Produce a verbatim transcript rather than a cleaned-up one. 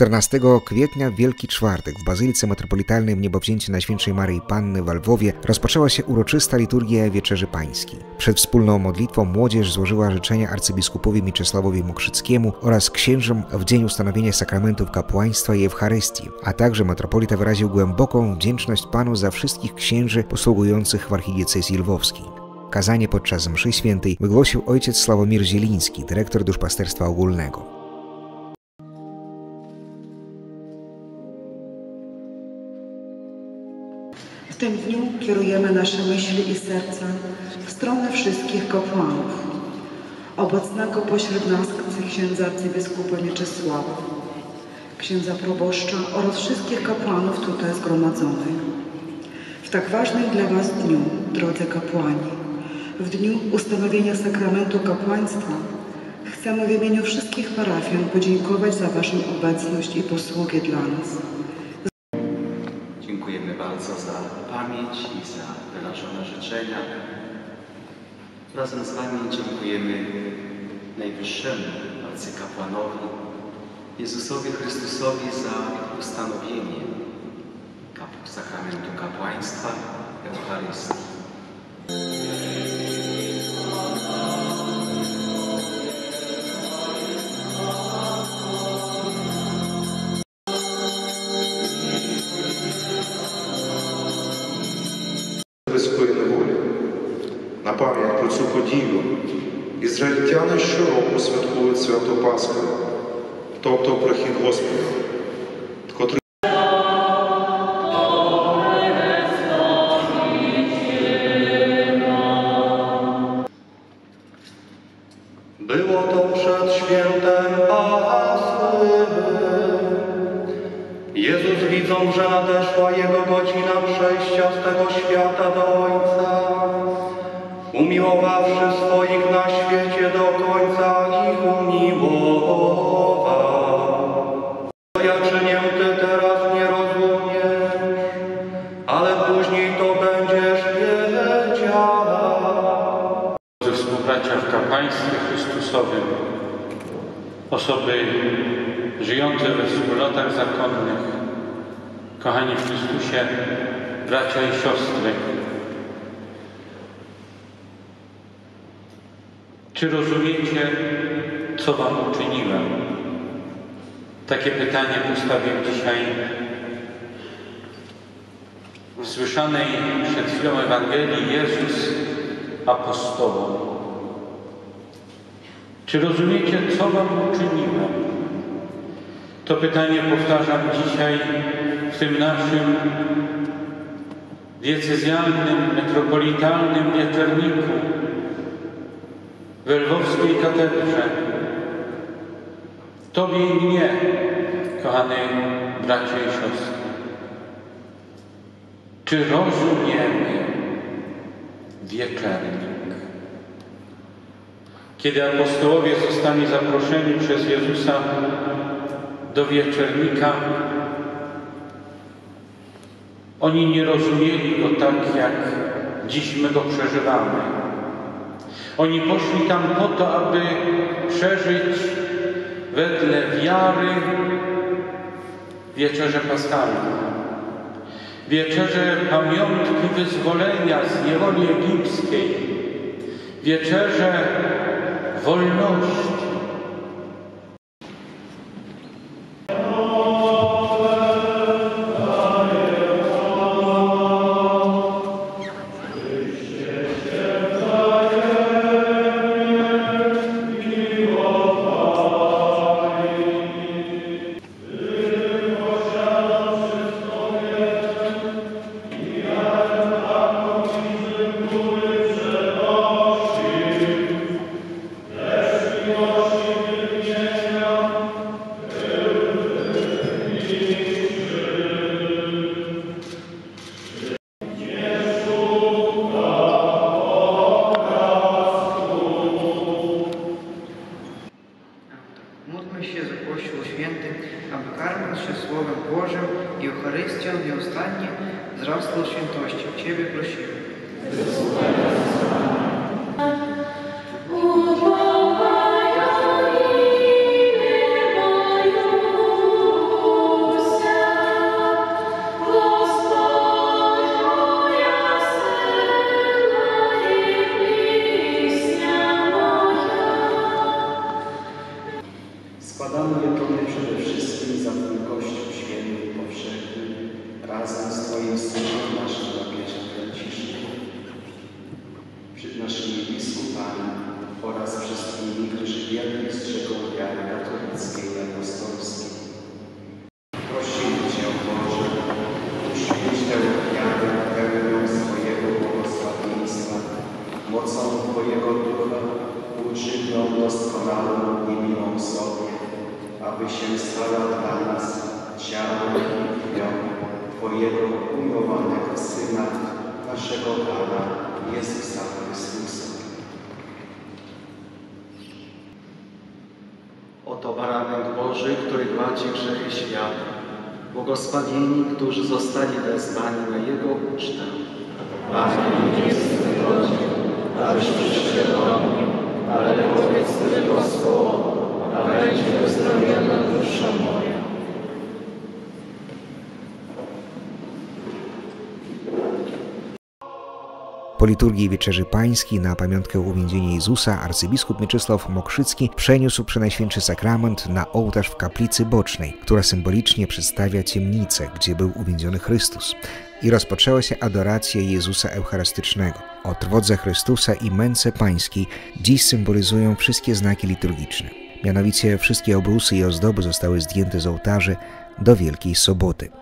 czternastego kwietnia w Wielki Czwartek w Bazylice Metropolitalnej w Niebowzięcie Najświętszej Maryi Panny w Lwowie rozpoczęła się uroczysta liturgia Wieczerzy Pańskiej. Przed wspólną modlitwą młodzież złożyła życzenia arcybiskupowi Mieczysławowi Mokrzyckiemu oraz księżom w dzień ustanowienia sakramentów kapłaństwa i Eucharystii, a także metropolita wyraził głęboką wdzięczność Panu za wszystkich księży posługujących w archidiecezji lwowskiej. Kazanie podczas mszy świętej wygłosił ojciec Sławomir Zieliński, dyrektor duszpasterstwa ogólnego. W tym dniu kierujemy nasze myśli i serca w stronę wszystkich kapłanów, obecnego pośród nas księdza arcybiskupa Mieczysława, księdza proboszcza oraz wszystkich kapłanów tutaj zgromadzonych. W tak ważnym dla Was dniu, drodzy kapłani, w dniu ustanowienia sakramentu kapłaństwa, chcemy w imieniu wszystkich parafian podziękować za Waszą obecność i posługę dla nas. Dziękujemy bardzo za pamięć i za wyrażone życzenia. Razem z Wami dziękujemy Najwyższemu Arcykapłanowi Jezusowi Chrystusowi za ustanowienie sakramentu kapłaństwa Eucharystii. Близької неволі. На пам'ять про цю подію ізраїльтяни щороку святкують свято Пасхи, тобто прихід Господа, котрий Było to przed świętem Paschy. Jezus, widząc, że nadeszła Jego godzina przejścia z tego świata do Ojca, umiłowawszy swoich na świecie do końca ich umiłował. Ja czynię, Ty teraz nie rozumiesz, ale później to będziesz wiedział. Współbracia w kapłaństwie Chrystusowym, osoby żyjące we wspólnotach zakonnych, kochani w Chrystusie, bracia i siostry, czy rozumiecie, co Wam uczyniłem? Takie pytanie postawił dzisiaj w słyszanej przed chwilą Ewangelii Jezus apostołom. Czy rozumiecie, co Wam uczyniłem? To pytanie powtarzam dzisiaj w tym naszym diecezjalnym, metropolitalnym wieczerniku w lwowskiej katedrze. Tobie i mnie, kochane bracia i siostry. Czy rozumiemy wieczernik? Kiedy apostołowie zostali zaproszeni przez Jezusa do wieczernika, oni nie rozumieli go tak, jak dziś my go przeżywamy. Oni poszli tam po to, aby przeżyć wedle wiary wieczerzę paschalną. Wieczerzę pamiątki wyzwolenia z niewoli egipskiej. Wieczerzę wolności. Módlmy się za Kościół Święty, aby karmiąc się Słowem Bożym i Eucharystią nieustannie wzrastał świętości. Ciebie prosimy. Uwołaj o imię Boże. miłosierdzie naszym papieża Franciszka, przed naszymi biskupami oraz wszystkimi, którzy wiernie strzegą wiary katolickiej i apostolskiej. Prosimy Cię, Boże, uświęć tę ofiarę pełnią swojego błogosławieństwa, mocą Twojego Ducha, uczyń ją doskonałą i miłą sobie, aby się stała dla nas ciałem i krwią Twojego umiłowanego Syna, naszego Pana, Jezusa Chrystusa. Oto baranek Boży, który gładzi grzechy świata. Błogosławieni, którzy zostali wezwani na Jego ucztę. Panie, nie jestem godzien, abyś przyszedł do mnie, ale powiedz tylko słowo, a będzie uzdrowiona dusza moja. Po liturgii Wieczerzy Pańskiej na pamiątkę uwięzienia Jezusa arcybiskup Mieczysław Mokrzycki przeniósł Przenajświętszy Sakrament na ołtarz w kaplicy bocznej, która symbolicznie przedstawia ciemnicę, gdzie był uwięziony Chrystus. I rozpoczęła się adoracja Jezusa Eucharystycznego. O trwodze Chrystusa i męce Pańskiej dziś symbolizują wszystkie znaki liturgiczne. Mianowicie wszystkie obrusy i ozdoby zostały zdjęte z ołtarzy do Wielkiej Soboty.